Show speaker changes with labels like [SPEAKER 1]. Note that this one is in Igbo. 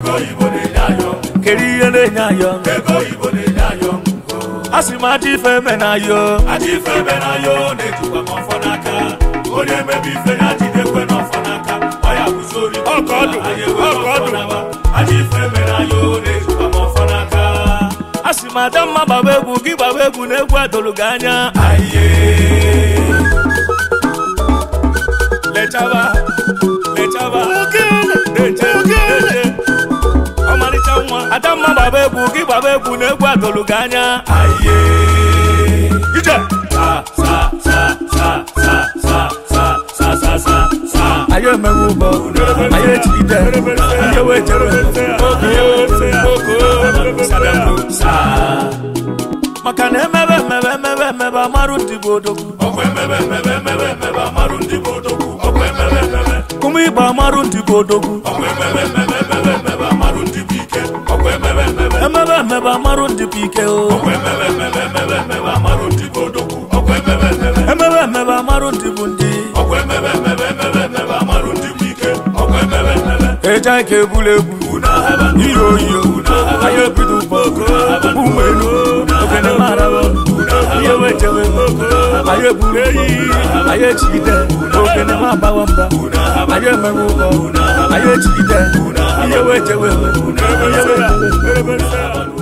[SPEAKER 1] ego Igbo na-enyayo
[SPEAKER 2] keri ihe na-enyayo
[SPEAKER 1] ego Igbo na-enyayo
[SPEAKER 2] asị m aja ife menayo
[SPEAKER 1] aja ife menayo na-ejikwa m ọfọ n'aka onye mebe ife ya jidekwe n'ọfọ n'aka ọ ya bụ sori
[SPEAKER 2] ọkọdụ
[SPEAKER 1] aja ife menayo na-ejikwa m ọfọ n'aka
[SPEAKER 2] asị m ada mma gbaba egwu gị gbaba egwu na egwu adolu gị anya
[SPEAKER 1] aye
[SPEAKER 2] lechaba ọmalịcha nwa ada mma gbaba egwu gị gbaba egwu na egwu adolu gị anya
[SPEAKER 1] aye
[SPEAKER 2] ije ayo emewe ụgbọ ayo ejide ihe wee jere maka na emebe amarụ ndị bụ odogwu ụmụ Igbo amarụ ndị bụ odogwu emebe amarụ ndị bụ ike o emebe amarụ ndị bụ ndị eja nke ebulu egwu iyo anyị ebido ụmụ elu ogene maraba ihe wejewe anyị eburu eyi anyị ejide ogene ma agbawa mba anyị emewe ụlọ anyị ejide ihe wejewe